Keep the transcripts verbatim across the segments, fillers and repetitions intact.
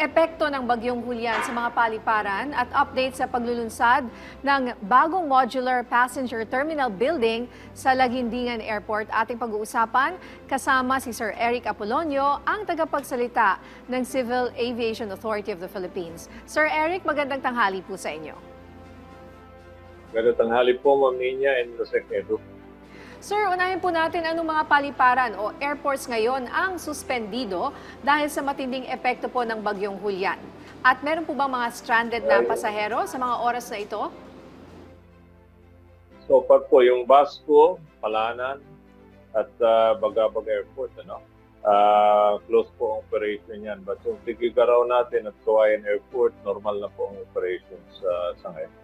epekto ng Bagyong Julian sa mga paliparan at update sa paglulunsad ng bagong modular passenger terminal building sa Laguindingan Airport. Ating pag-uusapan kasama si Sir Eric Apolonio, ang tagapagsalita ng Civil Aviation Authority of the Philippines. Sir Eric, magandang tanghali po sa inyo. Magandang tanghali po, Ma'am Nina and Josec Edu. Sir, unahin po natin anong mga paliparan o airports ngayon ang suspendido dahil sa matinding epekto po ng Bagyong Julian. At meron po bang mga stranded na pasahero sa mga oras na ito? So far po, yung Basco, Palanan, at uh, Bagabag Airport, ano? Uh, close po ang operation yan. But yung Tigigaraw natin at Kawayan Airport, normal na po ang operations uh, sa ngayon.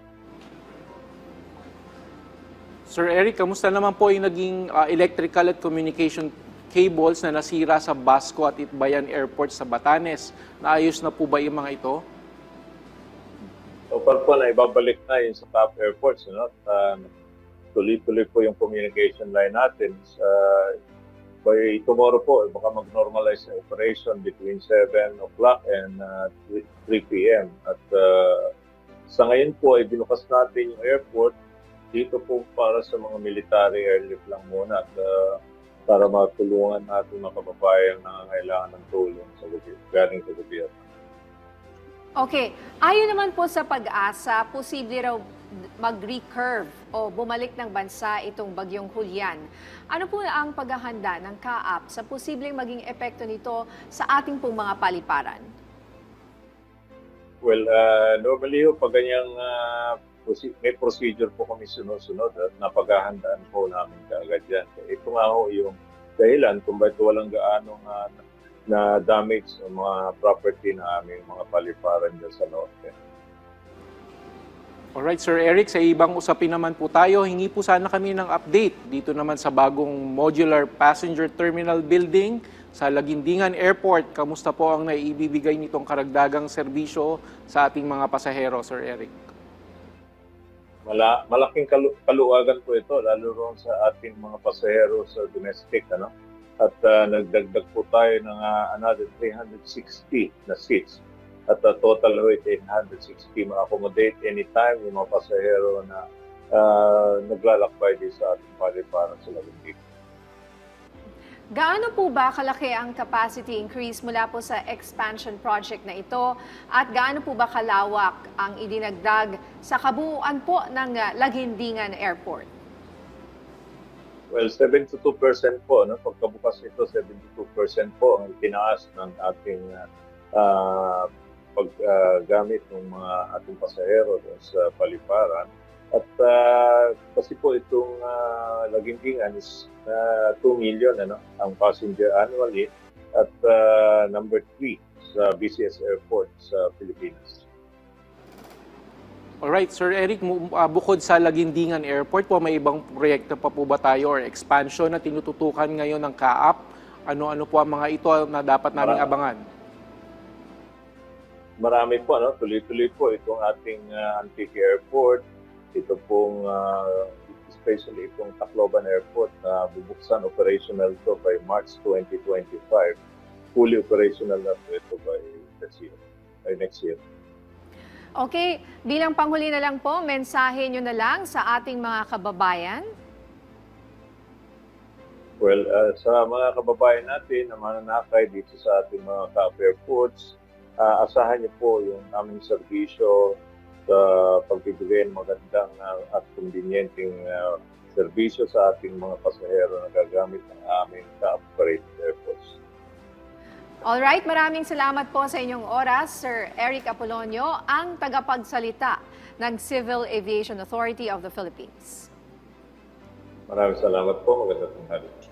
Sir Eric, kamusta naman po yung naging uh, electrical at communication cables na nasira sa Basco at Itbayan Airport sa Batanes? Naayos na po ba yung mga ito? So far po, na ibabalik na yung sa top airports. You know? uh, tuloy-tuloy po yung communication line natin. Uh, by tomorrow po, baka mag-normalize yung operation between seven o'clock and uh, three p m At uh, sa ngayon po, ay binukas natin yung airport dito po para sa mga military airlift lang muna at uh, para matulungan natin mga kababayan na nangangailangan ng tulong sa gobyerno, galing sa gobyerno. Okay. Ayon naman po sa pag-asa, posible raw mag-recurve o bumalik ng bansa itong Bagyong Julian. Ano po ang paghahanda ng C A A P sa posibleng maging epekto nito sa ating pong mga paliparan? Well, uh, normally pag ganyang uh, may procedure po kami sunod-sunod at napaghahandaan po namin kaagad yan. Ito nga ho yung dahilan kung bakit walang gaano na, na damage sa mga property na aming mga paliparan dyan sa norte. Alright, Sir Eric, sa ibang usapin naman po tayo, hingi po sana kami ng update dito naman sa bagong modular passenger terminal building sa Laguindingan Airport. Kamusta po ang naibibigay nitong karagdagang serbisyo sa ating mga pasahero, Sir Eric? Mala, malaking kalu kaluwagan po ito, lalo rin sa ating mga pasahero sa domestic. Ano? At uh, nagdagdag po tayo ng uh, another three hundred sixty na seats. At uh, total ho, eight hundred sixty ma-accommodate anytime yung mga pasahero na uh, naglalakbay din sa ating paliparan sa Laguindingan. Gaano po ba kalaki ang capacity increase mula po sa expansion project na ito at gaano po ba kalawak ang idinagdag sa kabuuan po ng Laguindingan Airport? Well, seventy-two percent po. No? Pagkabukas ito, seventy-two percent po ang itinaas ng ating uh, paggamit uh, ng mga ating pasahero sa paliparan. At uh, kasi po itong uh, Laguindingan is uh, two million ano, ang passenger annually at uh, number three sa B C S Airport sa Pilipinas. Alright, Sir Eric, uh, bukod sa Laguindingan Airport po, may ibang proyekto pa po ba tayo or expansion na tinututukan ngayon ng C A A P? Ano-ano po ang mga ito na dapat naming Marami. abangan? Marami po, no? Tuloy-tuloy po itong ating uh, Antique Airport. Ito pong, uh, especially itong Tacloban Airport na uh, bubuksan operational to by March twenty twenty-five. Fully operational na po ito by next year. By next year. Okay, bilang panghuli na lang po, mensahe nyo na lang sa ating mga kababayan. Well, uh, sa mga kababayan natin na mananakay dito sa ating mga C A A P airports, uh, asahan niyo po yung aming serbisyo sa pagbibigay ng magandang uh, at kumbinyenteng uh, serbisyo sa ating mga pasahero na gagamit ng aming C A A P-operated airports. Alright, maraming salamat po sa inyong oras, Sir Eric Apolonio, ang tagapagsalita ng Civil Aviation Authority of the Philippines. Maraming salamat po. Magandang tanghali.